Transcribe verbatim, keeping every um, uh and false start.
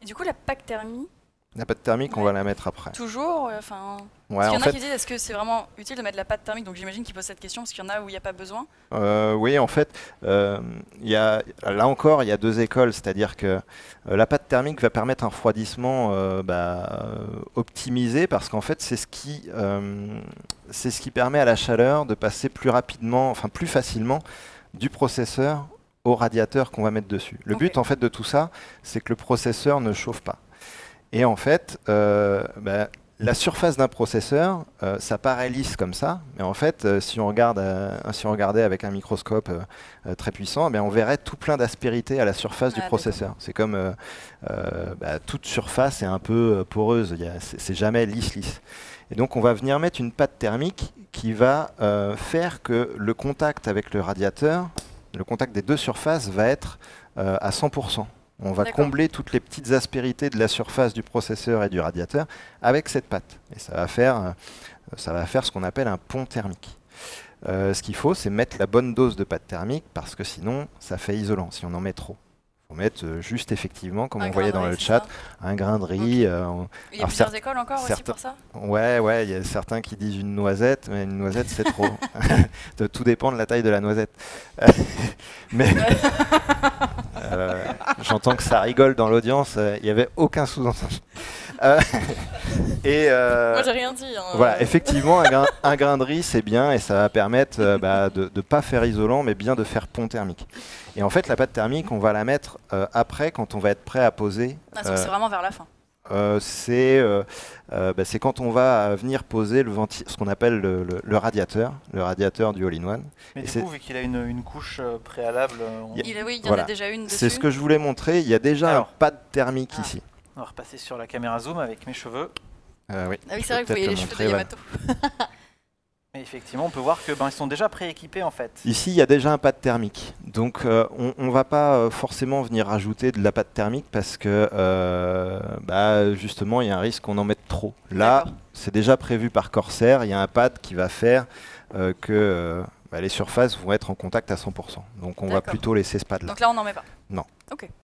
Et du coup, la plaque thermique, La pâte thermique, ouais. on va la mettre après. toujours, enfin. Ouais, Parce qu'il y en en a fait, qui disent est-ce que c'est vraiment utile de mettre la pâte thermique? Donc j'imagine qu'ils posent cette question parce qu'il y en a où il n'y a pas besoin. euh, oui, en fait, euh, il y a, là encore, il y a deux écoles, c'est-à-dire que euh, la pâte thermique va permettre un refroidissement euh, bah, euh, optimisé, parce qu'en fait, c'est ce qui, euh, c'est ce qui permet à la chaleur de passer plus rapidement, enfin plus facilement, du processeur au radiateur qu'on va mettre dessus. Le Ok. but, en fait, de tout ça, c'est que le processeur ne chauffe pas. Et en fait, euh, bah, la surface d'un processeur, euh, ça paraît lisse comme ça, mais en fait, euh, si on regarde, euh, si on regardait avec un microscope euh, euh, très puissant, eh bien, on verrait tout plein d'aspérités à la surface Ah, du processeur. C'est comme euh, euh, bah, toute surface est un peu euh, poreuse, il y a- c'est c'est jamais lisse lisse. Et donc, on va venir mettre une pâte thermique qui va euh, faire que le contact avec le radiateur, le contact des deux surfaces va être euh, à cent pour cent. On va D'accord. combler toutes les petites aspérités de la surface du processeur et du radiateur avec cette pâte. Et ça va faire, euh, ça va faire ce qu'on appelle un pont thermique. Euh, ce qu'il faut, c'est mettre la bonne dose de pâte thermique, parce que sinon, ça fait isolant si on en met trop. Il faut mettre euh, juste effectivement, comme Un on voyait grain de dans riz, le c'est chat, ça. un grain de riz. euh, on- Il y a alors, plusieurs certes- écoles encore aussi certains- pour ça? Ouais, ouais, il y a certains qui disent une noisette, mais une noisette c'est trop. De- Tout dépend de la taille de la noisette. Euh, mais euh, j'entends que ça rigole dans l'audience, euh, il n'y avait aucun sous-entendu. Euh, et euh, Moi j'ai rien dit. Hein. voilà, effectivement, un grain, un grain de riz c'est bien, et ça va permettre euh, bah, de ne pas faire isolant, mais bien de faire pont thermique. Et en fait, la pâte thermique, on va la mettre euh, après, quand on va être prêt à poser. Ah, donc euh, c'est vraiment vers la fin. euh, c'est euh, euh, bah, c'est quand on va euh, venir poser le venti- ce qu'on appelle le, le- le radiateur, le radiateur du all-in-one. Mais Et du c'est- coup, vu qu'il a une, une couche euh, préalable, euh, on, Y a- Il, oui, il y en voilà. a déjà une dessus. C'est ce que je voulais montrer. Il y a déjà Alors. un pad thermique Ah. ici. on va repasser sur la caméra zoom avec mes cheveux. Euh, oui. Ah oui, Je c'est vrai peux que vous voyez peut-être les le cheveux de montrer, voilà. Yamato. Et effectivement, on peut voir que ben, ils sont déjà prééquipés en fait. Ici, il y a déjà un pad thermique. Donc, euh, on ne va pas euh, forcément venir rajouter de la pâte thermique, parce que euh, bah, justement, il y a un risque qu'on en mette trop. Là, D'accord. c'est déjà prévu par Corsair. Il y a un pad qui va faire euh, que euh, bah, les surfaces vont être en contact à cent pour cent. Donc, on va D'accord. plutôt laisser ce pad-là. Donc là on n'en met pas. Non. Ok.